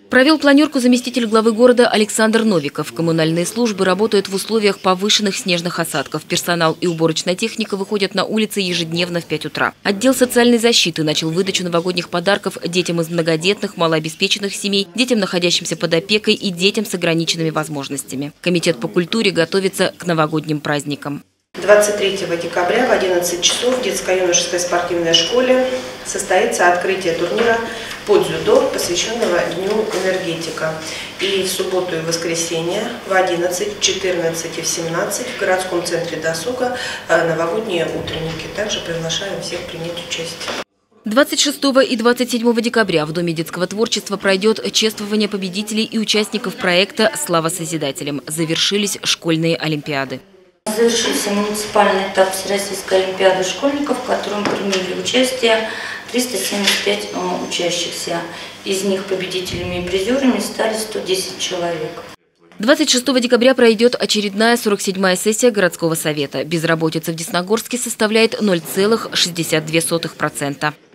Провел планерку заместитель главы города Александр Новиков. Коммунальные службы работают в условиях повышенных снежных осадков. Персонал и уборочная техника выходят на улицы ежедневно в 5 утра. Отдел социальной защиты начал выдачу новогодних подарков детям из многодетных, малообеспеченных семей, детям, находящимся под опекой, и детям с ограниченными возможностями. Комитет по культуре готовится к новогодним праздникам. 23 декабря в 11 часов в детско-юношеской спортивной школе состоится открытие турнира по дзюдо, посвященного Дню энергетика. И в субботу и воскресенье в 11, 14 и в 17 в городском центре досуга новогодние утренники. Также приглашаем всех принять участие. 26 и 27 декабря в Доме детского творчества пройдет чествование победителей и участников проекта «Слава Созидателям». Завершились школьные олимпиады. Завершился муниципальный этап Всероссийской олимпиады школьников, в котором приняли участие 375 учащихся. Из них победителями и призерами стали 110 человек. 26 декабря пройдет очередная 47-я сессия городского совета. Безработица в Десногорске составляет 0,62%.